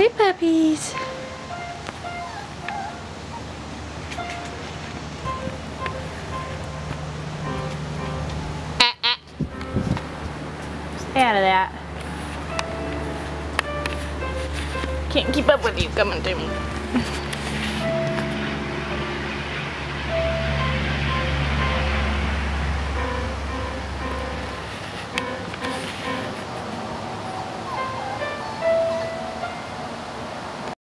Hey puppies. Stay out of that. Can't keep up with you coming to me.